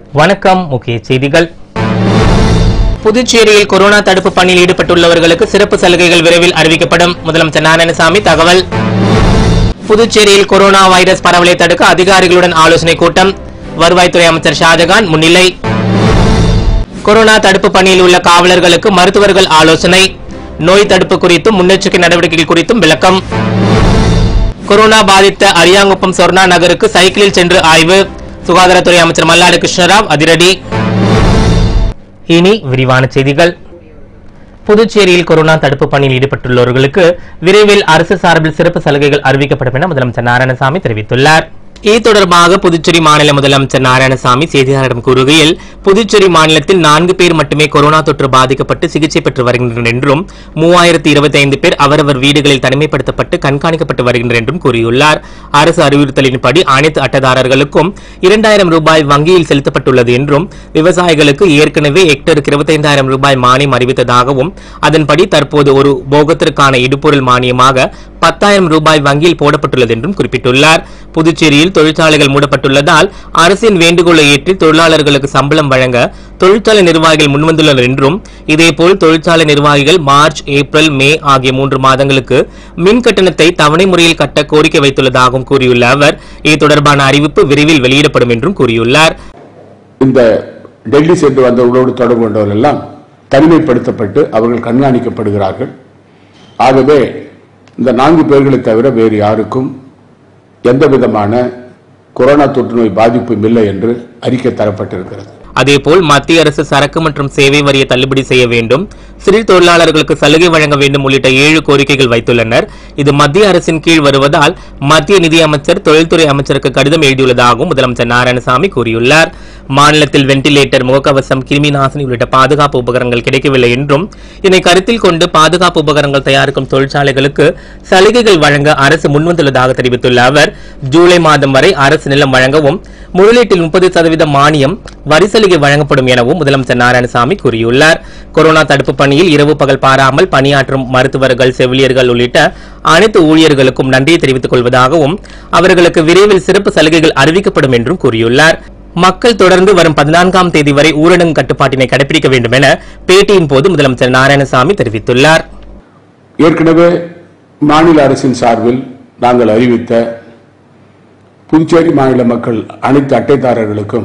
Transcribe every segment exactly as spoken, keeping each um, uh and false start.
வணக்கம். முக்கிய செய்திகள். புதுச்சேரியில் கொரோனா தடுப்பு பணியில் ஈடுபட்டுள்ளவர்களுக்கு சிறப்பு சலுகைகள் விரைவில் அறிவிக்கப்படும். முதலமைச்சர் நாராயணசாமி தகவல். புதுச்சேரியில் கொரோனா வைரஸ் பரவலை தடுக்க அதிகாரிகளுடன் ஆலோசனை கூட்டம். வருவாய்த்துறை அமைச்சர் ஷாஜகான் முன்னிலை. கொரோனா தடுப்பு பணியில் உள்ள காவலர்களுக்கு மருத்துவர்கள் ஆலோசனை. நோய் தடுப்பு குறித்தும் முன்னெச்சரிக்கை நடவடிக்கைகள் குறித்தும் விளக்கம். கொரோனா பாதித்த அரியாங்குப்பம் சொர்ணா நகருக்கு சைக்கிளில் சென்று ஆய்வு. சுகாதாரத்துறை அமைச்சர் மல்லாடி கிருஷ்ணராவ் அதிரடி. இனி விரிவான செய்திகள். புதுச்சேரியில் கொரோனா தடுப்பு பணியில் ஈடுபட்டுள்ளவர்களுக்கு விரைவில் அரசு சார்பில் சிறப்பு சலுகைகள் அறிவிக்கப்படும் என முதலமைச்சர் நாராயணசாமி தெரிவித்துள்ளார். இது தொடர்பாக புதுச்சேரி மாநில முதலமைச்சர் நாராயணசாமி செய்தியாளரிடம் கூறுகையில், புதுச்சேரி மாநிலத்தில் நான்கு பேர் மட்டுமே கொரோனா தொற்று பாதிக்கப்பட்டு சிகிச்சை பெற்று வருகின்றனர் என்றும் மூவாயிரத்தி இருபத்தி ஐந்து பேர் அவரவர் வீடுகளில் தனிமைப்படுத்தப்பட்டு கண்காணிக்கப்பட்டு வருகின்றனர் என்றும் கூறியுள்ளார். அரசு அறிவுறுத்தலின்படி அனைத்து அட்டைதாரர்களுக்கும் இரண்டாயிரம் ரூபாய் வங்கியில் செலுத்தப்பட்டுள்ளது என்றும், விவசாயிகளுக்கு ஏற்கனவே ஹெக்டருக்கு இருபத்தைந்தாயிரம் ரூபாய் மானியம் அறிவித்ததாகவும், அதன்படி தற்போது ஒரு போகத்திற்கான இடுபொருள் மானியமாக பத்தாயிரம் ரூபாய் வங்கியில் போடப்பட்டுள்ளது என்றும் குறிப்பிட்டுள்ளார். புதுச்சேரியில் தொழிற்சாலைகள் மூடப்பட்டுள்ளதால் அரசின் வேண்டுகோளை ஏற்று தொழிலாளர்களுக்கு சம்பளம் வழங்க தொழிற்சாலை நிர்வாகிகள் முன்வந்துள்ளனர் என்றும், இதேபோல் தொழிற்சாலை நிர்வாகிகள் மார்ச், ஏப்ரல், மே ஆகிய மூன்று மாதங்களுக்கு மின் கட்டணத்தை தவணை முறையில் கட்ட கோரிக்கை வைத்துள்ளதாகவும் கூறியுள்ள அவர், இது தொடர்பான அறிவிப்பு விரைவில் வெளியிடப்படும் என்றும் கூறியுள்ளார். இந்த டெல்லி சென்று வந்தவர்களோடு தொடர்பு கொண்டவர்கள் எல்லாம் தனிமைப்படுத்தப்பட்டு அவர்கள் கண்காணிக்கப்படுகிறார்கள். ஆகவே இந்த நான்கு பேர்களை தவிர வேறு யாருக்கும் எந்த விதமான கொரோனா தொற்று நோய் பாதிப்பும் இல்லை என்று அறிக்கை தரப்பட்டிருக்கிறது. அதேபோல் மத்திய அரசு சரக்கு மற்றும் சேவை வரியை தள்ளுபடி செய்ய வேண்டும், சிறு தொழிலாளர்களுக்கு சலுகை வழங்க வேண்டும் உள்ளிட்ட ஏழு கோரிக்கைகள் வைத்துள்ளனர். இது மத்திய அரசின் கீழ் வருவதால் மத்திய நிதியமைச்சர் தொழில்துறை அமைச்சருக்கு கடிதம் எழுதியுள்ளதாகவும் முதலமைச்சர் நாராயணசாமி கூறியுள்ளார். மாநிலத்தில் வெண்டிலேட்டர், முகக்கவசம், கிருமி நாசினி உள்ளிட்ட பாதுகாப்பு உபகரணங்கள் கிடைக்கவில்லை என்றும், இதனை கருத்தில் கொண்டு பாதுகாப்பு உபகரணங்கள் தயாரிக்கும் தொழிற்சாலைகளுக்கு சலுகைகள் வழங்க அரசு முன்வந்துள்ளதாக தெரிவித்துள்ள அவர், ஜூலை மாதம் வரை அரசு நிலம் வழங்கவும், முதலீட்டில் முப்பது சதவீத மானியம் வரி சலுகை வழங்கப்படும் எனவும் முதலமைச்சர் நாராயணசாமி கூறியுள்ளார். கொரோனா தடுப்பு பணியில் இரவு பகல் பாராமல் பணியாற்றும் மருத்துவர்கள், செவிலியர்கள் உள்ளிட்ட அனைத்து ஊழியர்களுக்கும் நன்றியை தெரிவித்துக் கொள்வதாகவும், அவர்களுக்கு விரைவில் சிறப்பு சலுகைகள் அறிவிக்கப்படும் என்றும் கூறியுள்ளார். மக்கள் தொடர்ந்து வரும் பதினான்காம் தேதி வரை ஊரடங்கு கட்டுப்பாட்டினை கடைபிடிக்க வேண்டும் என பேட்டியின் போது முதலமைச்சர் நாராயணசாமி தெரிவித்துள்ளார். ஏற்கனவே மாநில அரசின் சார்பில் நாங்கள் அறிவித்த புதுச்சேரி மாநில மக்கள் அனைத்து அட்டைதாரர்களுக்கும்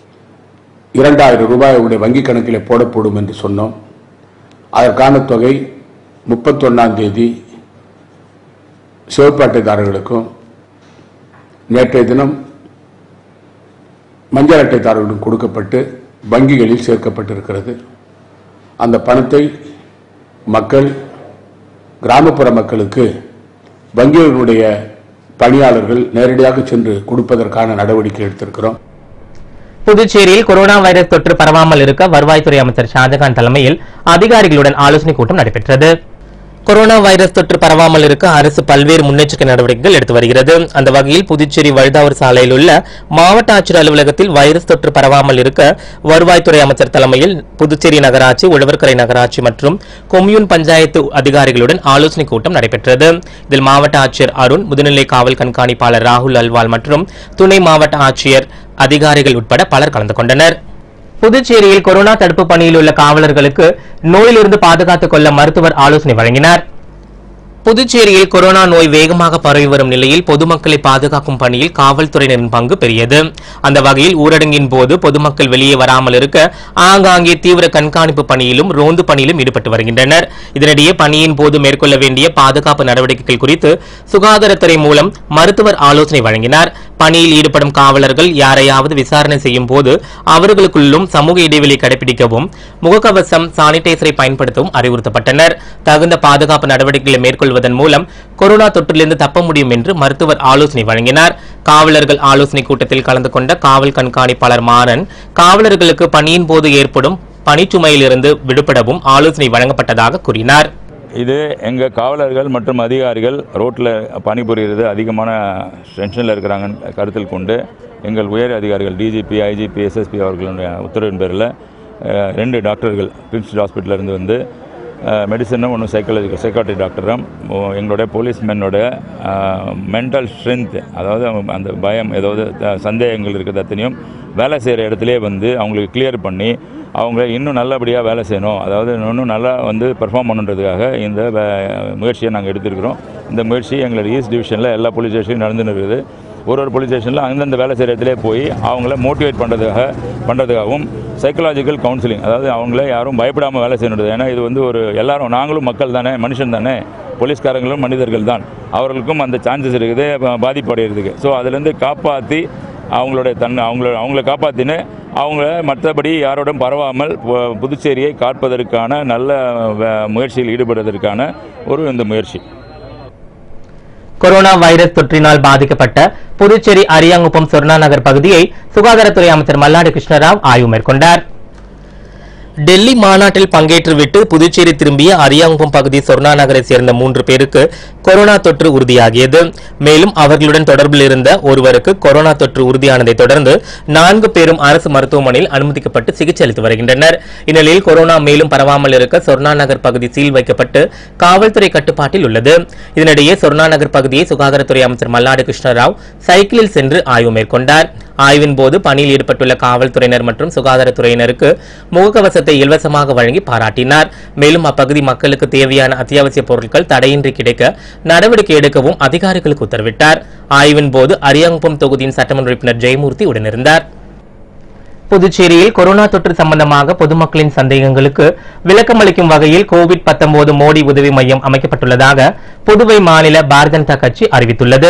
இரண்டாயிரம் ரூபாய் உடைய வங்கிக் கணக்கில் போடப்படும் என்று சொன்னோம். அதற்கான தொகை முப்பத்தி ஒன்னாம் தேதி சிவப்பு அட்டைதாரர்களுக்கும், நேற்றைய தினம் மஞ்சள் அட்டைதாரர்களுக்கும் கொடுக்கப்பட்டு வங்கிகளில் சேர்க்கப்பட்டிருக்கிறது. அந்த பணத்தை மக்கள், கிராமப்புற மக்களுக்கு வங்கிகளுடைய பணியாளர்கள் நேரடியாக சென்று கொடுப்பதற்கான நடவடிக்கை எடுத்திருக்கிறோம். புதுச்சேரியில் கொரோனா வைரஸ் தொற்று பரவாமல் இருக்க வருவாய்த்துறை அமைச்சர் ஷாஜகான் தலைமையில் அதிகாரிகளுடன் ஆலோசனை கூட்டம் நடைபெற்றது. கொரோனா வைரஸ் தொற்று பரவாமல் இருக்க அரசு பல்வேறு முன்னெச்சரிக்கை நடவடிக்கைகள் எடுத்து வருகிறது. அந்த வகையில் புதுச்சேரி வழுதாவூர் சாலையில் உள்ள மாவட்ட ஆட்சியர் அலுவலகத்தில் வைரஸ் தொற்று பரவாமல் இருக்க வருவாய்த்துறை அமைச்சர் தலைமையில் புதுச்சேரி நகராட்சி, உழவர்கரை நகராட்சி மற்றும் கொம்யூன் பஞ்சாயத்து அதிகாரிகளுடன் ஆலோசனை கூட்டம் நடைபெற்றது. இதில் மாவட்ட ஆட்சியர் அருண், முதுநிலை காவல் கண்காணிப்பாளர் ராகுல் அல்வால் மற்றும் துணை மாவட்ட ஆட்சியர் அதிகாரிகள் உட்பட பலர் கலந்து கொண்டனர். புதுச்சேரியில் கொரோனா தடுப்பு பணியில் உள்ள காவலர்களுக்கு நோயிலிருந்து பாதுகாத்துக் கொள்ள மருத்துவர் ஆலோசனை வழங்கினார். புதுச்சேரியில் கொரோனா நோய் வேகமாக பரவி வரும் நிலையில் பொதுமக்களை பாதுகாக்கும் பணியில் காவல்துறையினரின் பங்கு பெரியது. அந்த வகையில் ஊரடங்கின் போது பொதுமக்கள் வெளியே வராமல் இருக்க ஆங்காங்கே தீவிர கண்காணிப்பு பணியிலும் ரோந்து பணியிலும் ஈடுபட்டு வருகின்றனர். இதனிடையே பணியின் போது மேற்கொள்ள வேண்டிய பாதுகாப்பு நடவடிக்கைகள் குறித்து சுகாதாரத்துறை மூலம் மருத்துவர் ஆலோசனை வழங்கினார். பணியில் ஈடுபடும் காவலர்கள் யாரையாவது விசாரணை செய்யும் போது அவர்களுக்குள்ளும் சமூக இடைவெளி கடைபிடிக்கவும், முகக்கவசம், சானிடைசரை பயன்படுத்தவும் அறிவுறுத்தப்பட்டனர். தகுந்த பாதுகாப்பு நடவடிக்கைகளை மேற்கொள்வதன் மூலம் கொரோனா தொற்றிலிருந்து தப்ப முடியும் என்று மருத்துவர் ஆலோசனை வழங்கினார். காவலர்கள் ஆலோசனை கூட்டத்தில் கலந்து கொண்ட காவல் கண்காணிப்பாளர் மாறன், காவலர்களுக்கு பணியின் போது ஏற்படும் பணிச்சுமையிலிருந்து விடுபடவும் ஆலோசனை வழங்கப்பட்டதாக கூறினார். இது எங்கள் காவலர்கள் மற்றும் அதிகாரிகள் ரோட்டில் பணிபுரிகிறது அதிகமான டென்ஷனில் இருக்கிறாங்கன்னு கருத்தில் கொண்டு எங்கள் உயர் அதிகாரிகள் டிஜிபி, ஐஜிபி, எஸ்எஸ்பி அவர்களுடைய உத்தரவின் பேரில் ரெண்டு டாக்டர்கள் பிரின்ஸ்டல் ஹாஸ்பிட்டலிருந்து வந்து மெடிசனும் ஒன்றும் சைக்காலஜிக்கல் சைக்காட்ரி டாக்டரும் எங்களுடைய போலீஸ்மேனோட மென்டல் ஸ்ட்ரென்த், அதாவது அந்த பயம் ஏதாவது சந்தேகங்கள் இருக்கிறது அத்தனையும் வேலை செய்கிற இடத்துலே வந்து அவங்களுக்கு கிளியர் பண்ணி அவங்க இன்னும் நல்லபடியாக வேலை செய்யணும், அதாவது இன்னும் நல்லா வந்து பெர்ஃபார்ம் பண்ணுன்றதுக்காக இந்த முயற்சியை நாங்கள் எடுத்துருக்கிறோம். இந்த முயற்சி எங்களோட ஈஸ்ட் டிவிஷனில் எல்லா போலீஸ் ஸ்டேஷனும் நடந்துன்னு இருக்குது. ஒரு ஒரு போலீஸ் ஸ்டேஷனில் அந்தந்த வேலை செய்கிற இடத்துல போய் அவங்கள மோட்டிவேட் பண்ணுறதுக்காக பண்ணுறதுக்காகவும் சைக்கலாஜிக்கல் கவுன்சிலிங், அதாவது அவங்கள யாரும் பயப்படாமல் வேலை செய்யணுன்றது. ஏன்னா இது வந்து ஒரு எல்லாரும் நாங்களும் மக்கள் தானே, மனுஷன் தானே, போலீஸ்காரங்களும் மனிதர்கள் தான், அவர்களுக்கும் அந்த சான்சஸ் இருக்குது பாதிப்படைகிறதுக்கு. ஸோ அதுலேருந்து காப்பாற்றி அவங்களுடைய தன்னை அவங்கள அவங்கள காப்பாற்றின்னு அவங்கள மற்றபடி யாரோடும் பரவாமல் புதுச்சேரியை காப்பதற்கான நல்ல முயற்சியில் ஈடுபடுவதற்கான ஒரு இந்த முயற்சி. கொரோனா வைரஸ் தொற்றினால் பாதிக்கப்பட்ட புதுச்சேரி அரியாங்குப்பம் சொர்ணா நகர் பகுதியை சுகாதாரத்துறை அமைச்சர் மல்லாடி கிருஷ்ணராவ் ஆய்வு மேற்கொண்டார். டெல்லி மாநாட்டில் பங்கேற்றுவிட்டு புதுச்சேரி திரும்பிய அரியாங்குப்பம் பகுதி சொர்ணா நகரை சேர்ந்த மூன்று பேருக்கு கொரோனா தொற்று உறுதியாகியது. மேலும் அவர்களுடன் தொடர்பில் இருந்த ஒருவருக்கு கொரோனா தொற்று உறுதியானதை தொடர்ந்து நான்கு பேரும் அரசு மருத்துவமனையில் அனுமதிக்கப்பட்டு சிகிச்சை அளித்து வருகின்றனர். இந்நிலையில் கொரோனா மேலும் பரவாமல் இருக்க சொர்ணா நகர் பகுதி சீல் வைக்கப்பட்டு காவல்துறை கட்டுப்பாட்டில் உள்ளது. இதனிடையே சொர்ணா நகர் பகுதியை சுகாதாரத்துறை அமைச்சர் மல்லாடி கிருஷ்ணராவ் சைக்கிளில் சென்று ஆய்வு மேற்கொண்டார். ஆய்வின் போது பணியில் ஈடுபட்டுள்ள காவல்துறையினர் மற்றும் சுகாதாரத்துறையினருக்கு முகக்கவசத்தை இலவசமாக வழங்கி பாராட்டினார். மேலும் அப்பகுதி மக்களுக்கு தேவையான அத்தியாவசிய பொருட்கள் தடையின்றி கிடைக்க நடவடிக்கை எடுக்கவும் அதிகாரிகளுக்கு உத்தரவிட்டார். ஆய்வின் போது அரியாங்குப்பம் தொகுதியின் சட்டமன்ற உறுப்பினர் ஜெயமூர்த்தி உடனிருந்தார். புதுச்சேரியில் கொரோனா தொற்று சம்பந்தமாக பொதுமக்களின் சந்தேகங்களுக்கு விளக்கமளிக்கும் வகையில் கோவிட் பத்தொன்பது மோடி உதவி மையம் அமைக்கப்பட்டுள்ளதாக புதுவை மாநில பாரதிய ஜனதா கட்சி அறிவித்துள்ளது.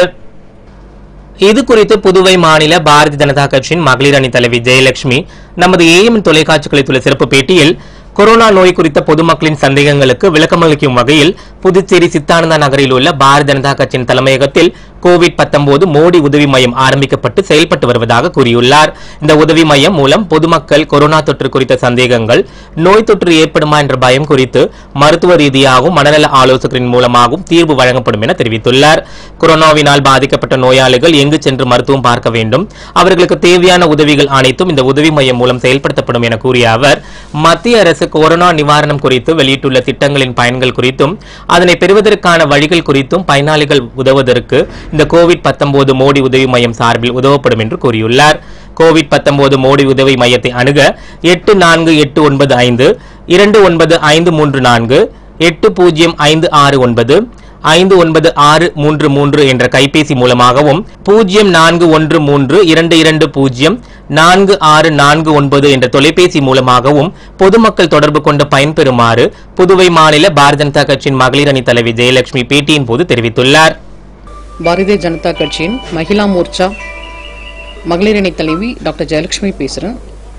இது குறித்து புதுவை மாநில பாரதிய ஜனதா கட்சியின் மகளிர் அணி தலைவி ஜெயலட்சுமி நமது ஏஎம் தொலைக்காட்சிக்கு அளித்துள்ள சிறப்பு பேட்டியில் கொரோனா நோய் குறித்த பொதுமக்களின் சந்தேகங்களுக்கு விளக்கமளிக்கும் வகையில் புதுச்சேரி சித்தானந்தா நகரில் உள்ள பாரதிய ஜனதா கட்சியின் தலைமையகத்தில் கோவிட் பத்தொன்பது மோடி உதவி மையம் ஆரம்பிக்கப்பட்டு செயல்பட்டு வருவதாக கூறியுள்ளார். இந்த உதவி மையம் மூலம் பொதுமக்கள் கொரோனா தொற்று குறித்த சந்தேகங்கள், நோய் தொற்று ஏற்படுமா என்ற பயம் குறித்து மருத்துவ ரீதியாகவும் மனநல ஆலோசகரின் மூலமாகவும் தீர்வு வழங்கப்படும் என தெரிவித்துள்ளார். கொரோனாவினால் பாதிக்கப்பட்ட நோயாளிகள் எங்கு சென்று மருத்துவம் பார்க்க வேண்டும், அவர்களுக்கு தேவையான உதவிகள் அனைத்தும் இந்த உதவி மையம் மூலம் செயல்படுத்தப்படும் என கூறிய அவர், மத்திய அரசு கொரோனா நிவாரணம் குறித்து வெளியிட்டுள்ள திட்டங்களின் பயன்கள் குறித்தும் அதனை பெறுவதற்கான வழிகள் குறித்தும் பயனாளிகள் உதவுவதற்கு இந்த கோவிட் பத்தொன்பது மோடி உதவி மையம் சார்பில் உதவப்படும் என்று கூறியுள்ளார். கோவிட் பத்தொன்பது மோடி உதவி மையத்தை அணுக எட்டு நான்கு எட்டு ஒன்பது ஐந்து இரண்டு ஒன்பது ஐந்து மூன்று நான்கு எட்டு பூஜ்ஜியம் ஐந்து ஆறு ஒன்பது ஐந்து ஒன்பது ஆறு மூன்று மூன்று என்ற கைபேசி மூலமாகவும் பூஜ்ஜியம் நான்கு ஒன்று மூன்று இரண்டு இரண்டு பூஜ்ஜியம் நான்கு ஆறு நான்கு ஒன்பது என்ற தொலைபேசி மூலமாகவும் பொதுமக்கள் தொடர்பு கொண்டு பயன்பெறுமாறு புதுவை மாநில பாரதிய ஜனதா கட்சியின் மகளிர் அணி தலைவி ஜெயலட்சுமி பேட்டியின் போது தெரிவித்துள்ளார். பாரதிய ஜனதா கட்சியின் மகிழா மோர்ச்சா மகளிர் அணி தலைவி டாக்டர் ஜெயலட்சுமி பேசுகிறேன்.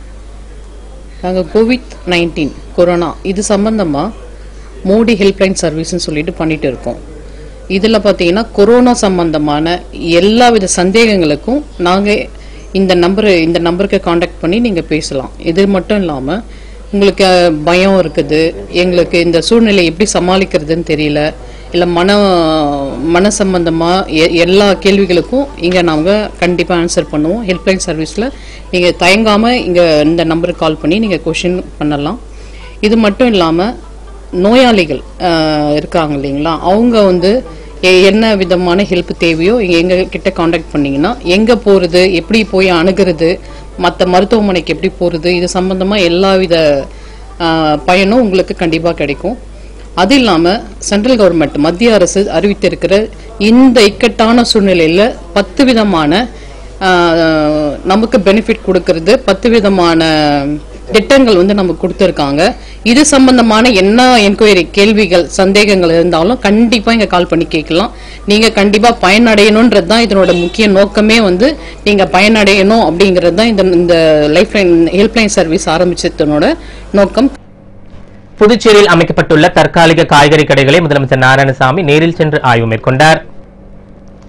நாங்கள் கோவிட் நைன்டீன் கொரோனா இது சம்பந்தமாக மோடி ஹெல்ப்லைன் சர்வீஸ்ன்னு சொல்லிட்டு பண்ணிட்டு இருக்கோம். இதில் பார்த்தீங்கன்னா கொரோனா சம்பந்தமான எல்லா வித சந்தேகங்களுக்கும் நாங்கள் இந்த நம்பரு இந்த நம்பருக்கு காண்டாக்ட் பண்ணி நீங்கள் பேசலாம். இது மட்டும் இல்லாமல் உங்களுக்கு பயம் இருக்குது, எங்களுக்கு இந்த சூழ்நிலை எப்படி சமாளிக்கிறதுன்னு தெரியல, இல்லை மன மன சம்பந்தமாக எல்லா கேள்விகளுக்கும் இங்கே நாங்கள் கண்டிப்பாக ஆன்சர் பண்ணுவோம். ஹெல்ப்லைன் சர்வீஸில் நீங்கள் தயங்காமல் இங்கே இந்த நம்பருக்கு கால் பண்ணி நீங்கள் கொஷின் பண்ணலாம். இது மட்டும் இல்லாமல் நோயாளிகள் இருக்காங்க இல்லைங்களா, அவங்க வந்து என்ன விதமான ஹெல்ப் தேவையோ இங்கே எங்கள் கிட்ட காண்டாக்ட் பண்ணிங்கன்னா எங்கே போகிறது, எப்படி போய் அணுகிறது, மற்ற மருத்துவமனைக்கு எப்படி போகிறது, இது சம்பந்தமாக எல்லா வித பயனும் உங்களுக்கு கண்டிப்பாக கிடைக்கும். அது இல்லாமல் சென்ட்ரல் கவர்மெண்ட் மத்திய அரசு அறிவித்திருக்கிற இந்த இக்கட்டான சூழ்நிலையில் பத்து விதமான நமக்கு பெனிஃபிட் கொடுக்கறது, பத்து விதமான திட்டங்கள் வந்து நமக்கு கொடுத்துருக்காங்க. இது சம்பந்தமான என்ன என்கொயரி கேள்விகள் சந்தேகங்கள் இருந்தாலும் கண்டிப்பாக இங்கே கால் பண்ணி கேட்கலாம். நீங்கள் கண்டிப்பாக பயனடையணுன்றது தான் இதனோட முக்கிய நோக்கமே. வந்து நீங்கள் பயனடையணும் அப்படிங்கிறது தான் இந்த இந்த லைஃப்லைன் ஹெல்ப்லைன் சர்வீஸ் ஆரம்பிச்சதனோட நோக்கம். புதுச்சேரியில் அமைக்கப்பட்டுள்ள தற்காலிக காய்கறி கடைகளை முதலமைச்சர் நாராயணசாமி நேரில் சென்று ஆய்வு மேற்கொண்டார்.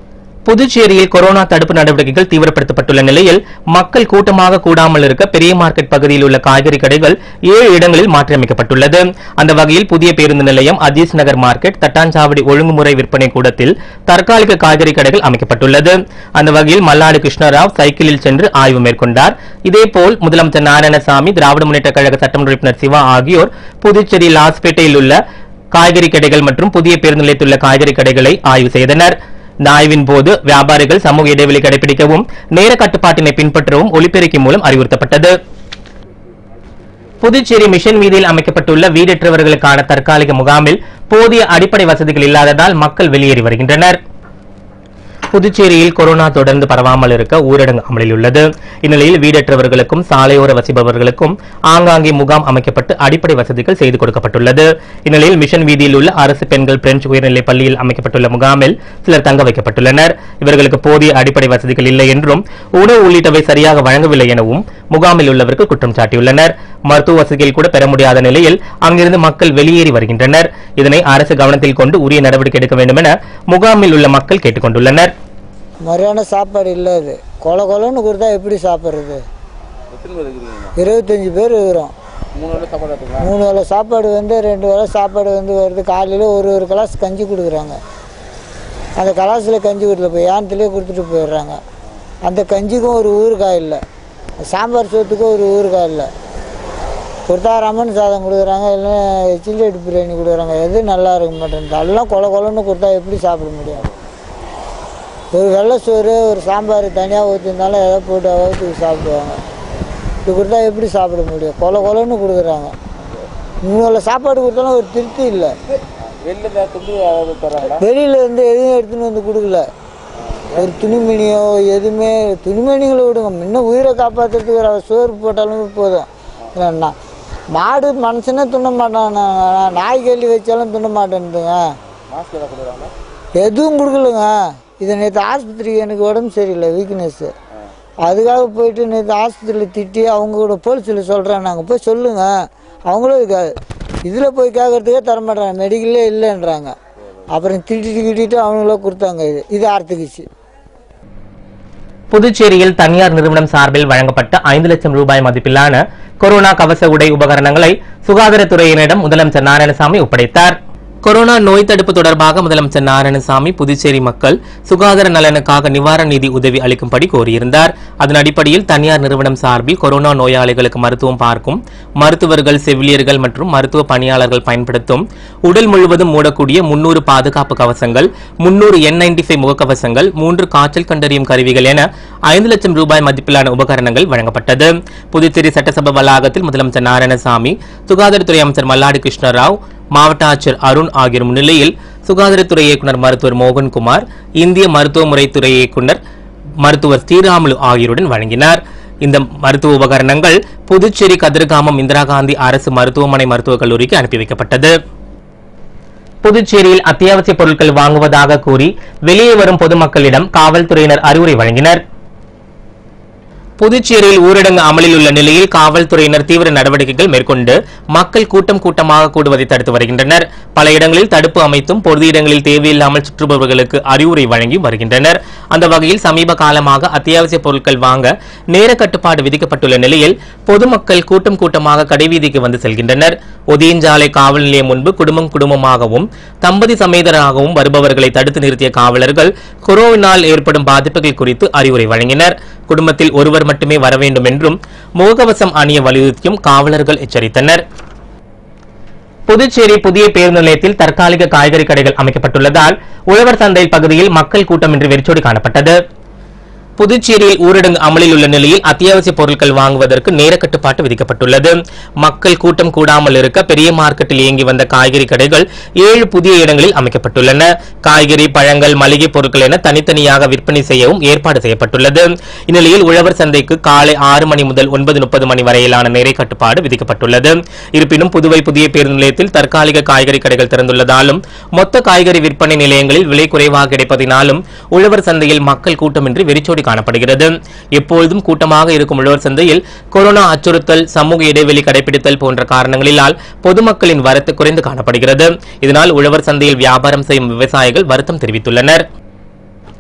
புதுச்சேரியில் கொரோனா தடுப்பு நடவடிக்கைகள் தீவிரப்படுத்தப்பட்டுள்ள நிலையில் மக்கள் கூட்டமாக கூடாமல் இருக்க பெரிய மார்க்கெட் பகுதியில் உள்ள காய்கறி கடைகள் ஏழு இடங்களில் மாற்றியமைக்கப்பட்டுள்ளது. அந்த வகையில் புதிய பேருந்து நிலையம், அஜீஸ் நகர் மார்க்கெட், தட்டாஞ்சாவடி ஒழுங்குமுறை விற்பனை கூடத்தில் தற்காலிக காய்கறி கடைகள் அமைக்கப்பட்டுள்ளது. அந்த வகையில் மல்லாடி கிருஷ்ணராவ் சைக்கிளில் சென்று ஆய்வு மேற்கொண்டார். இதேபோல் முதலமைச்சர் நாராயணசாமி, திராவிட முன்னேற்ற கழக சட்டமன்ற உறுப்பினர் சிவா ஆகியோர் புதுச்சேரி லாஸ்பேட்டையில் உள்ள காய்கறி கடைகள் மற்றும் புதிய பேருந்து நிலையத்தில் உள்ள காய்கறி கடைகளை ஆய்வு செய்தனர். இந்த ஆய்வின் போது வியாபாரிகள் சமூக இடைவெளி கடைபிடிக்கவும் நேர கட்டுப்பாட்டினை பின்பற்றவும் ஒலிபெருக்கி மூலம் அறிவுறுத்தப்பட்டது. புதுச்சேரி மிஷன் வீதியில் அமைக்கப்பட்டுள்ள வீடற்றவர்களுக்கான தற்காலிக முகாமில் போதிய அடிப்படை வசதிகள் இல்லாததால் மக்கள் வெளியேறி வருகின்றனர். புதுச்சேரியில் கொரோனா தொடர்ந்து பரவாமல் இருக்க ஊரடங்கு அமலில் உள்ளது. இந்நிலையில் வீடற்றவர்களுக்கும் சாலையோர வசிப்பவர்களுக்கும் ஆங்காங்கே முகாம் அமைக்கப்பட்டு அடிப்படை வசதிகள் செய்து கொடுக்கப்பட்டுள்ளது. இந்நிலையில் மிஷன் வீதியில் உள்ள அரசு பெண்கள் பிரெஞ்சு உயர்நிலைப் பள்ளியில் அமைக்கப்பட்டுள்ள முகாமில் சிலர் தங்க வைக்கப்பட்டுள்ளனர். இவர்களுக்கு போதிய அடிப்படை வசதிகள் இல்லை என்றும் உணவு உள்ளிட்டவை சரியாக வழங்கவில்லை எனவும் முகாமில் உள்ளவர்கள் குற்றம் சாட்டியுள்ளனர். மருத்துவ வசதிகள் கூட பெற முடியாத நிலையில் அங்கிருந்து மக்கள் வெளியேறி வருகின்றனர். இதனை அரசு கவனத்தில் கொண்டு உரிய நடவடிக்கை எடுக்க வேண்டும் என முகாமில் உள்ள மக்கள் கேட்டுக் கொண்டுள்ளனர். மரியாதை சாப்பாடு இல்லை, அது கொலை கொலைன்னு கொடுத்தா எப்படி சாப்பிட்றது? இருபத்தஞ்சி பேர் இருக்கிறோம். மூணு வேலை சாப்பாடு வந்து ரெண்டு வேலை சாப்பாடு வந்து வருது. காலையில் ஒரு ஒரு கிளாஸ் கஞ்சி கொடுக்குறாங்க. அந்த கிளாஸில் கஞ்சி கொடுத்துல போய் ஏனத்துலேயே கொடுத்துட்டு போயிடுறாங்க. அந்த கஞ்சிக்கும் ஒரு ஊறுகாய் இல்லை, சாம்பார் சோத்துக்கும் ஒரு ஊறுகாய் இல்லை. கொடுத்தா ரமன் சாதம் கொடுக்குறாங்க, இல்லைன்னா சில்லி பிரியாணி கொடுக்குறாங்க. எது நல்லா இருக்க மாட்டேங்குது. அதெல்லாம் கொலை கொலைன்னு கொடுத்தா எப்படி சாப்பிட முடியும்? ஒரு வெள்ளை சோறு ஒரு சாம்பார் தனியாக ஊற்றிருந்தாலும் எதாவது போட்டு அளவுக்கு சாப்பிடுவாங்க. இப்படி கொடுத்தா எப்படி சாப்பிட முடியும்? கொலை கொலைன்னு கொடுக்குறாங்க. மூணு சாப்பாடு கொடுத்தாலும் ஒரு திருப்தி இல்லை. வெளியில் இருந்து எதுவும் எடுத்துன்னு வந்து கொடுக்கல. ஒரு துணிமணியோ எதுவுமே, துணிமணிகளை விடுங்க, இன்னும் உயிரை காப்பாற்றுறதுக்கு ஒரு சோறு போட்டாலும் போதும். இல்லைண்ணா மாடு மனுஷனே துண்ண மாட்டான், நாய் கேள்வி வச்சாலும் துண்ண மாட்டேன்னுங்க. எதுவும் கொடுக்கலங்க. இதை நேற்று ஆஸ்பத்திரிக்கு எனக்கு உடம்பு சரியில்லை, வீக்னஸ்ஸு. அதுக்காக போயிட்டு நேற்று ஆஸ்பத்திரியில் திட்டி அவங்க கூட போலீஸில் சொல்கிறேன், நாங்கள் போய் சொல்லுங்கள். அவங்களும் இருக்காது, இதில் போய் கேட்குறதுக்கே தரமாட்டாங்க, மெடிக்கல்லே இல்லைன்றாங்க. அப்புறம் திட்டிட்டு கிட்டிட்டு அவங்கள கொடுத்தாங்க. இது இது ஆர்த்துக்குச்சு. புதுச்சேரியில் தனியார் நிறுவனம் சார்பில் வழங்கப்பட்ட ஐந்து லட்சம் ரூபாய் மதிப்பிலான கொரோனா கவச உடை உபகரணங்களை சுகாதாரத்துறையினரிடம் முதலமைச்சர் நாராயணசாமி ஒப்படைத்தார். கொரோனா நோய் தடுப்பு தொடர்பாக முதலமைச்சர் நாராயணசாமி புதுச்சேரி மக்கள் சுகாதார நலனுக்காக நிவாரண நிதி உதவி அளிக்கும்படி கோரியிருந்தார். அதன் அடிப்படையில் தனியார் நிறுவனம் சார்பில் கொரோனா நோயாளிகளுக்கு மருத்துவம் பார்க்கும் மருத்துவர்கள், செவிலியர்கள் மற்றும் மருத்துவ பணியாளர்கள் பயன்படுத்தும் உடல் முழுவதும் மூடக்கூடிய முன்னூறு பாதுகாப்பு கவசங்கள், முன்னூறு என் நைன்டி ஃபைவ் முகக்கவசங்கள், மூன்று காய்ச்சல் கண்டறியும் கருவிகள் என ஐந்து லட்சம் ரூபாய் மதிப்பிலான உபகரணங்கள் வழங்கப்பட்டது. புதுச்சேரி சட்டசபை வளாகத்தில் முதலமைச்சர் நாராயணசாமி, சுகாதாரத்துறை அமைச்சர் மல்லாடி கிருஷ்ணராவ், மாவட்ட ஆட்சியர் அருண் ஆகியோர் முன்னிலையில் சுகாதாரத்துறை இயக்குநர் மருத்துவர் மோகன்குமார், இந்திய மருத்துவ முறைத்துறை இயக்குநர் மருத்துவர் ஸ்ரீராமுலு ஆகியோருடன் வழங்கினார். இந்த மருத்துவ உபகரணங்கள் புதுச்சேரி கதிர்காமம் இந்திரா காந்தி அரசு மருத்துவமனை மருத்துவக் கல்லூரிக்கு அனுப்பி வைக்கப்பட்டது. புதுச்சேரியில் அத்தியாவசிய பொருட்கள் வாங்குவதாக கூறி வெளியே வரும் பொதுமக்களிடம் காவல்துறையினர் அறிவுரை வழங்கினர். புதுச்சேரியில் ஊரடங்கு அமலில் உள்ள நிலையில் காவல்துறையினர் தீவிர நடவடிக்கைகள் மேற்கொண்டு மக்கள் கூட்டம் கூட்டமாக கூடுவதை தடுத்து வருகின்றனர். பல இடங்களில் தடுப்பு அமைத்தும் பொது இடங்களில் தேவையில்லாமல் சுற்றுபவர்களுக்கு அறிவுரை வழங்கி வருகின்றனர். அந்த வகையில் சமீப காலமாக அத்தியாவசிய பொருட்கள் வாங்க நேர கட்டுப்பாடு விதிக்கப்பட்டுள்ள நிலையில் பொதுமக்கள் கூட்டம் கூட்டமாக கடைவீதிக்கு வந்து செல்கின்றனர். ஒதியஞ்சாலை காவல் நிலையம் முன்பு குடும்பம் குடும்பமாகவும் தம்பதி சமேதராகவும் வருபவர்களை தடுத்து நிறுத்திய காவலர்கள் கொரோனாவால் ஏற்படும் பாதிப்புகள் குறித்து அறிவுரை வழங்கினர். குடும்பத்தில் ஒருவர் மட்டுமே வர வேண்டும் என்றும் முகக்கவசம் அணிய வலியுறுத்தியும் காவலர்கள் எச்சரித்தனர். புதுச்சேரி புதிய பேருந்து நிலையத்தில் தற்காலிக காய்கறி கடைகள் அமைக்கப்பட்டுள்ளதால் உழவர் சந்தை பகுதியில் மக்கள் கூட்டமின்றி வெறிச்சோடி காணப்பட்டது. புதுச்சேரியில் ஊரடங்கு அமலில் உள்ள நிலையில் அத்தியாவசிய பொருட்கள் வாங்குவதற்கு நேர கட்டுப்பாட்டு விதிக்கப்பட்டுள்ளது. மக்கள் கூட்டம் கூடாமல் இருக்க பெரிய மார்க்கெட்டில் இயங்கி வந்த காய்கறி கடைகள் ஏழு புதிய இடங்களில் அமைக்கப்பட்டுள்ளன. காய்கறி, பழங்கள், மளிகை பொருட்கள் என தனித்தனியாக விற்பனை செய்யவும் ஏற்பாடு செய்யப்பட்டுள்ளது. இந்நிலையில் உழவர் சந்தைக்கு காலை ஆறு மணி முதல் ஒன்பது முப்பது மணி வரையிலான நேர கட்டுப்பாடு விதிக்கப்பட்டுள்ளது. இருப்பினும் புதுவை புதிய பேருந்து நிலையத்தில் தற்காலிக காய்கறி கடைகள் திறந்துள்ளதாலும் மொத்த காய்கறி விற்பனை நிலையங்களில் விலை குறைவாக கிடைப்பதினாலும் உழவர் சந்தையில் மக்கள் கூட்டமின்றி வெறிச்சோடி காணப்படுகிறது. எப்பொழுதும் கூட்டமாக இருக்கும் உழவர் சந்தையில் கொரோனா அச்சுறுத்தல், சமூக இடைவெளி கடைபிடித்தல் போன்ற காரணங்களினால் பொதுமக்களின் வரத்து குறைந்து காணப்படுகிறது. இதனால் உழவர் சந்தையில் வியாபாரம் செய்யும் விவசாயிகள் வருத்தம் தெரிவித்துள்ளனர்.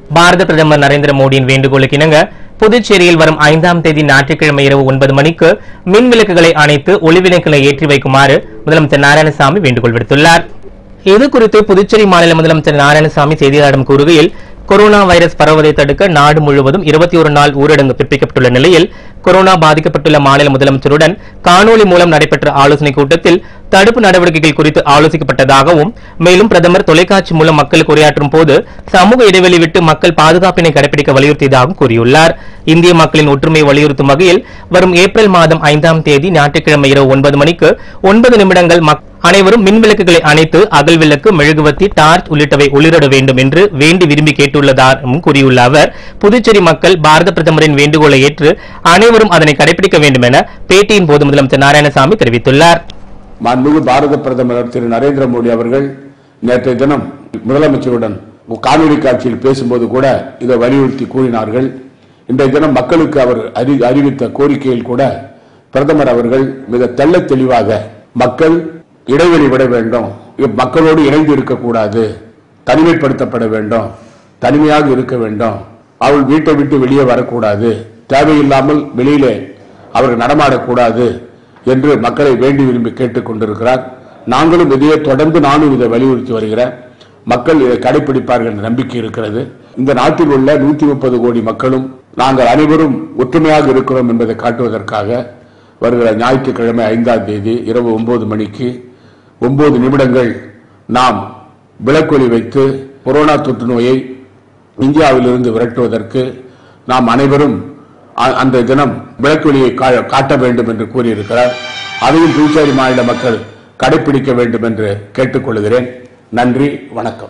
பாரத பிரதமர் நரேந்திர மோடியின் வேண்டுகோளுக்கு இணங்க புதுச்சேரியில் வரும் ஐந்தாம் தேதி ஞாயிற்றுக்கிழமை இரவு ஒன்பது மணிக்கு மின் விளக்குகளை அணைத்து ஒளிவிளக்குகளை ஏற்றி வைக்குமாறு முதலமைச்சர் நாராயணசாமி வேண்டுகோள் விடுத்துள்ளார். இதுகுறித்து புதுச்சேரி மாநில முதலமைச்சர் நாராயணசாமி செய்தியாளர்களிடம் கூறுகையில், கொரோனா வைரஸ் பரவுவதை தடுக்க நாடு முழுவதும் இருபத்தி ஒரு நாள் ஊரடங்கு பிறப்பிக்கப்பட்டுள்ள நிலையில் கொரோனா பாதிக்கப்பட்டுள்ள மாநில முதலமைச்சருடன் காணொலி மூலம் நடைபெற்ற ஆலோசனைக் கூட்டத்தில் தடுப்பு நடவடிக்கைகள் குறித்து ஆலோசிக்கப்பட்டதாகவும், மேலும் பிரதமர் தொலைக்காட்சி மூலம் மக்களுக்கு உரையாற்றும் போது சமூக இடைவெளி விட்டு மக்கள் பாதுகாப்பினை கடைபிடிக்க வலியுறுத்தியதாகவும் கூறியுள்ளார். இந்திய மக்களின் ஒற்றுமையை வலியுறுத்தும் வகையில் வரும் ஏப்ரல் மாதம் ஐந்தாம் தேதி ஞாயிற்றுக்கிழமை இரவு ஒன்பது மணிக்கு ஒன்பது நிமிடங்கள் அனைவரும் மின் விளக்குகளை அணைத்து அகல் விளக்கு, மெழுகுவத்தி, டார்ச் உள்ளிட்டவை ஒளிரிட வேண்டும் என்று வேண்டி விரும்பி கேட்டுள்ளதாகவும் கூறியுள்ள அவர், புதுச்சேரி மக்கள் பாரத பிரதமரின் வேண்டுகோளை ஏற்று அனைவரும் அதனை கடைபிடிக்க வேண்டும் என பேட்டியின் போது முதலமைச்சர் நாராயணசாமி தெரிவித்துள்ளார். மாண்புமிகு பாரத பிரதமர் திரு நரேந்திர மோடி அவர்கள் நேற்றைய தினம் முதலமைச்சருடன் காணொலி காட்சியில் பேசும்போது கூட இதை வலியுறுத்தி கூறினார்கள். இன்றைய தினம் மக்களுக்கு அவர் அறிவித்த கோரிக்கையில் கூட பிரதமர் அவர்கள் மிக தெள்ள தெளிவாக மக்கள் இடைவெளி விட வேண்டும், மக்களோடு இணைந்து இருக்கக்கூடாது, தனிமைப்படுத்தப்பட வேண்டும், தனிமையாக இருக்க வேண்டும், அவள் வீட்டை விட்டு வெளியே வரக்கூடாது, தேவையில்லாமல் வெளியிலே அவர்கள் நடமாடக்கூடாது என்று மக்களை வேண்டி விரும்பி கேட்டுக் கொண்டிருக்கிறார். நாங்களும் இதையே தொடர்ந்து நானும் இதை வலியுறுத்தி வருகிறேன். மக்கள் இதை கடைபிடிப்பார்கள் என்ற நம்பிக்கை இருக்கிறது. இந்த நாட்டில் உள்ள நூத்தி முப்பது கோடி மக்களும் நாங்கள் அனைவரும் ஒற்றுமையாக இருக்கிறோம் என்பதை காட்டுவதற்காக வருகிற ஞாயிற்றுக்கிழமை ஐந்தாம் தேதி இரவு ஒன்பது மணிக்கு ஒன்பது நிமிடங்கள் நாம் விளக்கொலி வைத்து கொரோனா தொற்று நோயை இந்தியாவிலிருந்து விரட்டுவதற்கு நாம் அனைவரும் அந்த தினம் விளக்கொலியை காட்ட வேண்டும் என்று கூறியிருக்கிறார். அதையும் புதுச்சேரி மாநில மக்கள் கடைபிடிக்க வேண்டும் என்று கேட்டுக்கொள்கிறேன். நன்றி, வணக்கம்.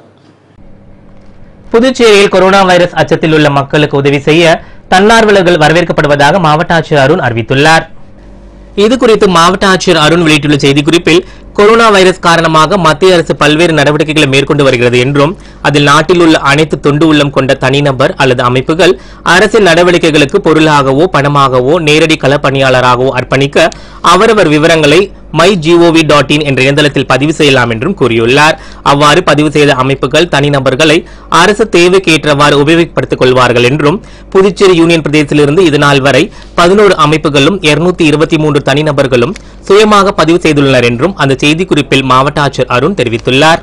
புதுச்சேரியில் கொரோனா வைரஸ் அச்சத்தில் உள்ள மக்களுக்கு உதவி செய்ய தன்னார்வலர்கள் வரவேற்கப்படுவதாக மாவட்ட ஆட்சியர் அருண் அறிவித்துள்ளார். இதுகுறித்து மாவட்ட ஆட்சியர் அருண் வெளியிட்டுள்ள செய்திக்குறிப்பில், கொரோனா வைரஸ் காரணமாக மத்திய அரசு பல்வேறு நடவடிக்கைகளை மேற்கொண்டு வருகிறது என்றும், அதில் நாட்டில் உள்ள அனைத்து தொண்டு உள்ளம் கொண்ட தனிநபர் அல்லது அமைப்புகள் அரசின் நடவடிக்கைகளுக்கு பொருளாகவோ பணமாகவோ நேரடி களப்பணியாளராகவோ அர்ப்பணிக்க அவரவர் விவரங்களை மை ஜிஓவி டாட் இன் என்ற இணையதளத்தில் பதிவு செய்யலாம் என்றும் கூறியுள்ளார். அவ்வாறு பதிவு செய்த அமைப்புகள் தனிநபர்களை அரசு தேவைக்கு ஏற்றவாறு உபயோகப்படுத்திக் கொள்வார்கள் என்றும், புதுச்சேரி யூனியன் பிரதேசத்திலிருந்து இதுநாள் வரை பதினோரு அமைப்புகளும் இருநூத்தி இருபத்தி மூன்று தனிநபர்களும் சுயமாக பதிவு செய்துள்ளனர் என்றும் அந்த செய்திக்குறிப்பில் மாவட்ட ஆட்சியர் அருண் தெரிவித்துள்ளார்.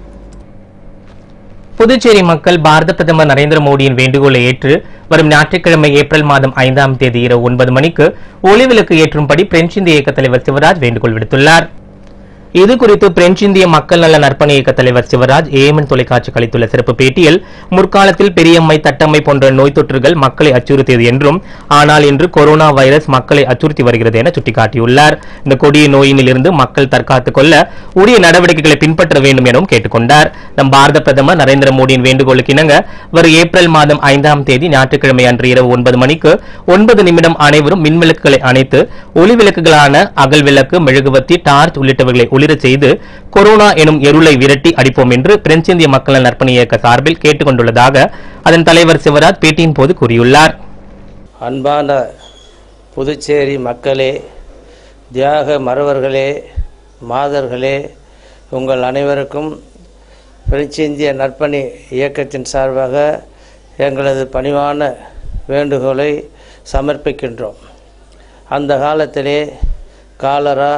புதுச்சேரி மக்கள் பாரத பிரதமர் நரேந்திர மோடியின் வேண்டுகோளை ஏற்று வரும் ஞாயிற்றுக்கிழமை ஏப்ரல் மாதம் ஐந்தாம் தேதி இரவு ஒன்பது மணிக்கு ஒளிவிளக்கு ஏற்றும்படி பிரெஞ்சு இந்திய இயக்க தலைவர் சிவராஜ் வேண்டுகோள் விடுத்துள்ளார். இதுகுறித்து பிரெஞ்சு இந்திய மக்கள் நல நற்பணி இயக்க தலைவர் சிவராஜ் ஏஎம்என் தொலைக்காட்சிக்கு அளித்துள்ள சிறப்பு பேட்டியில், முற்காலத்தில் பெரியம்மை, தட்டம்மை போன்ற நோய் தொற்றுகள் மக்களை அச்சுறுத்தியது என்றும், ஆனால் இன்று கொரோனா வைரஸ் மக்களை அச்சுறுத்தி வருகிறது என சுட்டிக்காட்டியுள்ளார். இந்த கொடிய நோயினில் இருந்து மக்கள் தற்காத்துக் கொள்ள உரிய நடவடிக்கைகளை பின்பற்ற வேண்டும் எனவும் கேட்டுக்கொண்டார். நம் பாரத பிரதமர் நரேந்திர மோடியின் வேண்டுகோளுக்கு இணங்க வரும் ஏப்ரல் மாதம் ஐந்தாம் தேதி ஞாயிற்றுக்கிழமை அன்று இரவு ஒன்பது மணிக்கு ஒன்பது நிமிடம் அனைவரும் மின்விளக்குகளை அணைத்து ஒளிவிளக்குகளான அகல் விளக்கு, மெழுகுவத்தி, டார்ச் உள்ளிட்டவர்களை ஒளிரச் செய்து கொரோனா எனும் எருளை விரட்டி அடிப்போம் என்று பிரெஞ்சு இந்திய மக்கள் நற்பணி இயக்க சார்பில் கேட்டுக் கொண்டுள்ளதாக அதன் தலைவர் சிவராஜ் பேட்டியின் போது கூறியுள்ளார். அன்பான புதுச்சேரி மக்களே, தியாக மறவர்களே, மாதர்களே, உங்கள் அனைவருக்கும் பிரெஞ்சு இந்திய நற்பணி இயக்கத்தின் சார்பாக எங்களது பணிவான வேண்டுகோளை சமர்ப்பிக்கின்றோம். அந்த காலத்திலே காலரா,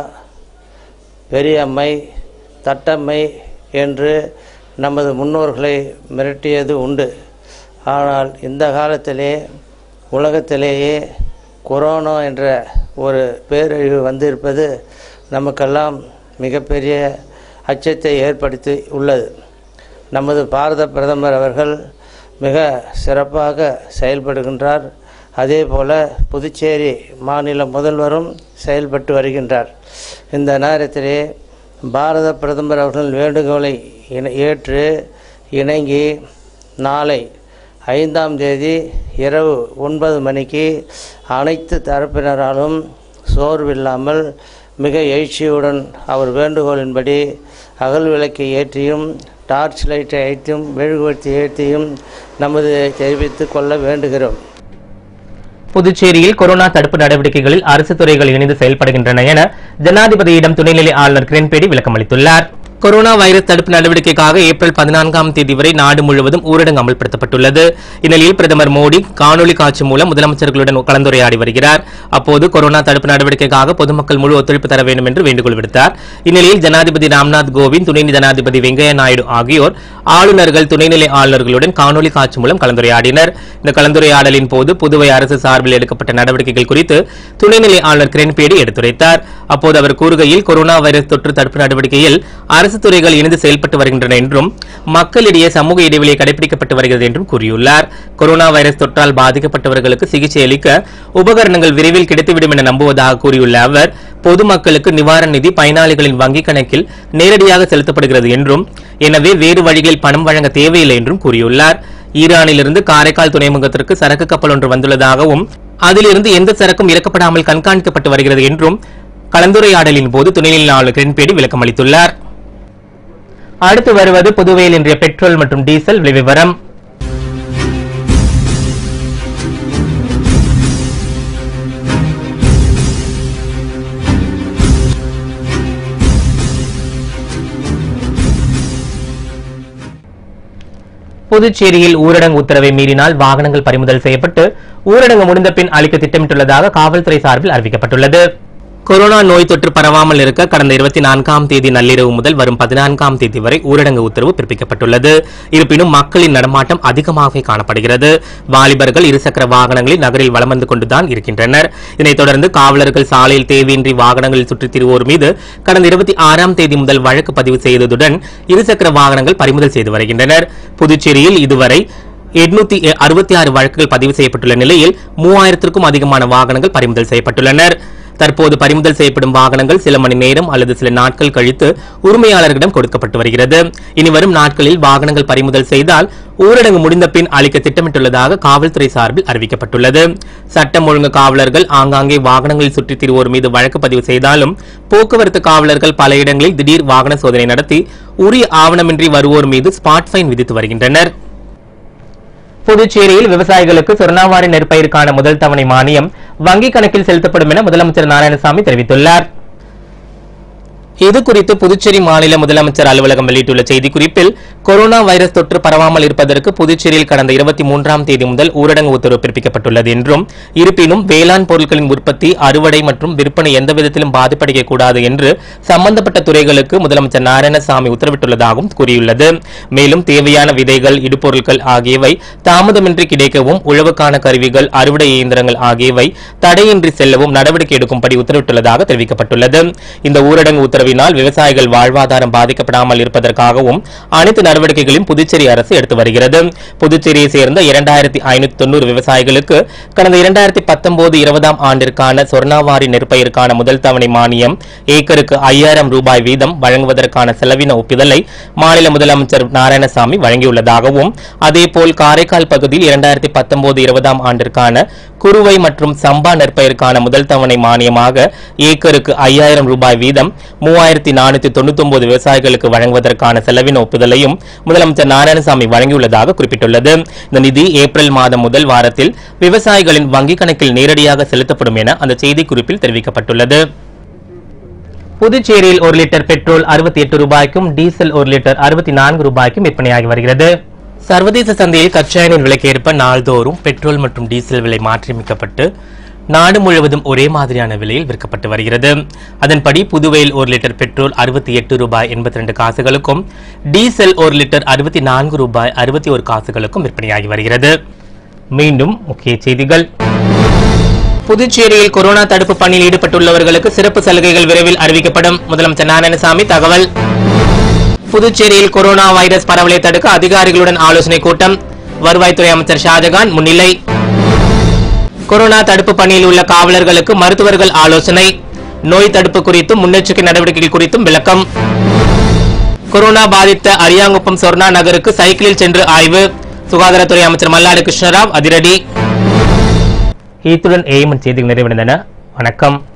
பெரியம்மை, தட்டம்மை என்று நமது முன்னோர்களை மிரட்டியது உண்டு. ஆனால் இந்த காலத்திலே உலகத்திலேயே கொரோனா என்ற ஒரு பேரழிவு வந்திருப்பது நமக்கெல்லாம் மிகப்பெரிய அச்சத்தை ஏற்படுத்தி உள்ளது. நமது பாரத பிரதமர் அவர்கள் மிக சிறப்பாக செயல்படுகின்றார். அதே போல புதுச்சேரி மாநில முதல்வரும் செயல்பட்டு வருகின்றார். இந்த நேரத்திலே பாரத பிரதமர் அவர்கள் வேண்டுகோளை ஏற்று இணங்கி நாளை ஐந்தாம் தேதி இரவு ஒன்பது மணிக்கு அனைத்து தரப்பினராலும் சோர்வில்லாமல் மிக எழுச்சியுடன் அவர் வேண்டுகோளின்படி அகல் விளக்கை ஏற்றியும் டார்ச் லைட்டை ஏற்றியும் மெழுகுவர்த்தி ஏற்றியும் நமது தெரிவித்துக் கொள்ள வேண்டுகிறோம். புதுச்சேரியில் கொரோனா தடுப்பு நடவடிக்கைகளில் அரசு துறைகள் இணைந்து செயல்படுகின்றன என ஜனாதிபதியிடம் துணைநிலை ஆளுநர் கிரண்பேடி விளக்கம் அளித்துள்ளார். கொரோனா வைரஸ் தடுப்பு நடவடிக்கைக்காக ஏப்ரல் பதினான்காம் தேதி வரை நாடு முழுவதும் ஊரடங்கு அமல்படுத்தப்பட்டுள்ளது. இந்நிலையில் பிரதமர் மோடி காணொலி காட்சி மூலம் முதலமைச்சர்களுடன் கலந்துரையாடி வருகிறார். அப்போது கொரோனா தடுப்பு நடவடிக்கைக்காக பொதுமக்கள் முழு ஒத்துழைப்பு தர வேண்டும் என்று வேண்டுகோள் விடுத்தார். இந்நிலையில் ஜனாதிபதி ராம்நாத் கோவிந்த், துணை ஜனாதிபதி வெங்கையா நாயுடு ஆகியோர் ஆளுநர்கள், துணைநிலை ஆளுநர்களுடன் காணொலி காட்சி மூலம் கலந்துரையாடினர். இந்த கலந்துரையாடலின் போது புதுவை அரசு சார்பில் எடுக்கப்பட்ட நடவடிக்கைகள் குறித்து துணைநிலை ஆளுநர் கிரண்பேடி எடுத்துரைத்தார். அப்போது அவர் கூறுகையில், கொரோனா வைரஸ் தொற்று தடுப்பு நடவடிக்கையில் அரசு துறைகள் இணைந்து செயல்பட்டு வருகின்றன என்றும் மக்களிடையே சமூக இடைவெளியை கடைபிடிக்கப்பட்டு வருகிறது என்றும் கூறியுள்ளார். கொரோனா வைரஸ் தொற்றால் பாதிக்கப்பட்டவர்களுக்கு சிகிச்சை அளிக்க உபகரணங்கள் விரைவில் கிடைத்துவிடும் என நம்புவதாக கூறியுள்ள அவர், பொதுமக்களுக்கு நிவாரண நிதி பயனாளிகளின் வங்கிக் கணக்கில் நேரடியாக செலுத்தப்படுகிறது என்றும், எனவே வேறு வழிகளில் பணம் வழங்க தேவையில்லை என்றும் கூறியுள்ளார். ஈரானிலிருந்து காரைக்கால் துறைமுகத்திற்கு சரக்கு கப்பல் ஒன்று வந்துள்ளதாகவும் அதிலிருந்து எந்த சரக்கும் இறக்கப்படாமல் கண்காணிக்கப்பட்டு வருகிறது என்றும் கலந்துரையாடலின் போது துணைநிலை ஆளுநர் கிரண்பேடி விளக்கம் அளித்துள்ளார். அடுத்து வருவது புதுவையில் இன்றைய பெட்ரோல் மற்றும் டீசல் விலை விவரம். புதுச்சேரியில் ஊரடங்கு உத்தரவை மீறினால் வாகனங்கள் பறிமுதல் செய்யப்பட்டு ஊரடங்கு முடிந்த பின் அளிக்க திட்டமிட்டுள்ளதாக காவல்துறை சார்பில் அறிவிக்கப்பட்டுள்ளது. கொரோனா நோய் தொற்று பரவாமல் இருக்க கடந்த இருபத்தி நான்காம் தேதி நள்ளிரவு முதல் வரும் பதினான்காம் தேதி வரை ஊரடங்கு உத்தரவு பிறப்பிக்கப்பட்டுள்ளது. இருப்பினும் மக்களின் நடமாட்டம் அதிகமாகவே காணப்படுகிறது. வாலிபர்கள் இருசக்கர வாகனங்களில் நகரில் வலம் வந்து கொண்டுதான் இருக்கின்றனர். இதனைத் தொடர்ந்து காவலர்கள் சாலையில் தேவையின்றி வாகனங்களில் சுற்றித் திரிவோர் மீது கடந்த இருபத்தி ஆறாம் தேதி முதல் வழக்கு பதிவு செய்ததுடன் இருசக்கர வாகனங்கள் பறிமுதல் செய்து வருகின்றனர். புதுச்சேரியில் இதுவரை எண்ணூத்தி அறுபத்தி ஆறு வழக்குகள் பதிவு செய்யப்பட்டுள்ள நிலையில் மூவாயிரத்திற்கும் அதிகமான வாகனங்கள் பறிமுதல் செய்யப்பட்டுள்ளனர். தற்போது பறிமுதல் செய்யப்படும் வாகனங்கள் சில மணி நேரம் அல்லது சில நாட்கள் கழித்து உரிமையாளர்களிடம் கொடுக்கப்பட்டு வருகிறது. இனி வரும் நாட்களில் வாகனங்கள் பறிமுதல் செய்தால் ஊரடங்கு முடிந்த பின் அளிக்க திட்டமிட்டுள்ளதாக காவல்துறை சார்பில் அறிவிக்கப்பட்டுள்ளது. சட்டம் ஒழுங்கு காவலர்கள் ஆங்காங்கே வாகனங்களில் சுற்றித் திரிவோர் மீது வழக்கு பதிவு செய்தாலும் போக்குவரத்து காவலர்கள் பல இடங்களில் திடீர் வாகன சோதனை நடத்தி உரிய ஆவணமின்றி வருவோர் மீது ஸ்பாட் ஃபைன் விதித்து வருகின்றனர். புதுச்சேரியில் விவசாயிகளுக்கு சொர்ணாவாரி நெற்பயிற்கான முதல் தவணை மானியம் வங்கிக் கணக்கில் செலுத்தப்படும் என முதலமைச்சர் நாராயணசாமி தெரிவித்துள்ளார். இதுகுறித்து புதுச்சேரி மாநில முதலமைச்சர் அலுவலகம் வெளியிட்டுள்ள செய்திக்குறிப்பில், கொரோனா வைரஸ் தொற்று பரவாமல் இருப்பதற்கு புதுச்சேரியில் கடந்த இருபத்தி மூன்றாம் தேதி முதல் ஊரடங்கு உத்தரவு பிறப்பிக்கப்பட்டுள்ளது என்றும், இருப்பினும் வேளாண் பொருட்களின் உற்பத்தி, அறுவடை மற்றும் விற்பனை எந்த விதத்திலும் பாதிப்படையக்கூடாது என்று சம்பந்தப்பட்ட துறைகளுக்கு முதலமைச்சர் நாராயணசாமி உத்தரவிட்டுள்ளதாகவும் கூறியுள்ளது. மேலும் தேவையான விதைகள், இடுபொருட்கள் ஆகியவை தாமதமின்றி கிடைக்கவும், உழவுக்கான கருவிகள், அறுவடை இயந்திரங்கள் ஆகியவை தடையின்றி செல்லவும் நடவடிக்கை எடுக்கும்படி உத்தரவிட்டுள்ளதாக தெரிவிக்கப்பட்டுள்ளது. இந்த ஊரடங்கு உத்தரவு விவசாயிகள் வாழ்வாதாரம் பாதிக்கப்படாமல் இருப்பதற்காகவும் அனைத்து நடவடிக்கைகளையும் புதுச்சேரி அரசு எடுத்து வருகிறது. புதுச்சேரியை சேர்ந்த இரண்டாயிரத்தி ஐநூத்தி தொண்ணூறு விவசாயிகளுக்கு கடந்த இரண்டாயிரத்தி பத்தொன்பது இருபதாம் ஆண்டிற்கான சொர்ணாவாரி நெற்பயிற்கான முதல் தவணை மானியம் ஏக்கருக்கு ஐயாயிரம் ரூபாய் வீதம் வழங்குவதற்கான செலவின ஒப்புதலை மாநில முதலமைச்சர் நாராயணசாமி வழங்கியுள்ளதாகவும், அதேபோல் காரைக்கால் பகுதியில் இரண்டாயிரத்தி பத்தொன்பது இருபதாம் ஆண்டிற்கான குறுவை மற்றும் சம்பா நெற்பயிற்கான முதல் தவணை மானியமாக ஏக்கருக்கு ஐயாயிரம் ரூபாய் வீதம் மூவாயிரத்தி நானூத்தி தொண்ணூத்தி ஒன்பது விவசாயிகளுக்கு வழங்குவதற்கான செலவின ஒப்புதலையும் முதலமைச்சர் நாராயணசாமி வழங்கியுள்ளதாக குறிப்பிட்டுள்ளது. இந்த நிதி ஏப்ரல் மாதம் முதல் வாரத்தில் விவசாயிகளின் வங்கிக் கணக்கில் நேரடியாக செலுத்தப்படும் என அந்த செய்திக்குறிப்பில் தெரிவிக்கப்பட்டுள்ளது. புதுச்சேரியில் ஒரு லிட்டர் பெட்ரோல் அறுபத்தி எட்டு ரூபாய்க்கும் டீசல் ஒரு லிட்டர் அறுபத்தி நான்கு ரூபாய்க்கும் விற்பனையாகி வருகிறது. சர்வதேச சந்தையில் கச்சா எண்ணெய் விலைக்கேற்ப நாள்தோறும் பெட்ரோல் மற்றும் டீசல் விலை மாற்றியமைக்கப்பட்டு நாடு முழுவதும் ஒரே மாதிரியான விலையில் விற்கப்பட்டு வருகிறது. அதன்படி புதுவையில் ஒரு லிட்டர் பெட்ரோல் அறுபத்தி எட்டு ரூபாய் எண்பத்தி ரெண்டு காசுகளுக்கும் டீசல் ஒரு லிட்டர் அறுபத்தி நான்கு ரூபாய் அறுபத்தி ஒரு காசுகளுக்கும் விற்பனையாகி வருகிறது. மீண்டும் முக்கிய செய்திகள். புதுச்சேரியில் கொரோனா தடுப்பு பணியில் ஈடுபட்டுள்ளவர்களுக்கு சிறப்பு சலுகைகள் விரைவில் அறிவிக்கப்படும், முதலமைச்சர் நாராயணசாமி தகவல். புதுச்சேரியில் கொரோனா வைரஸ் பரவலை தடுக்க அதிகாரிகளுடன் ஆலோசனை கூட்டம், வருவாய்த்துறை அமைச்சர் ஷாஜகான் முன்னிலை. கொரோனா தடுப்பு பணியில் உள்ள காவலர்களுக்கு மருத்துவர்கள் ஆலோசனை, நோய் தடுப்பு குறித்தும் முன்னெச்சரிக்கை நடவடிக்கைகள் குறித்தும் விளக்கம். கொரோனா பாதித்த அரியாங்குப்பம் சொர்ணா நகருக்கு சைக்கிளில் சென்று ஆய்வு, சுகாதாரத்துறை அமைச்சர் மல்லாடி கிருஷ்ணராவ் அதிரடி. இத்துடன் ஏஎம்என் செய்திகள் நிறைவடைந்தன. வணக்கம்.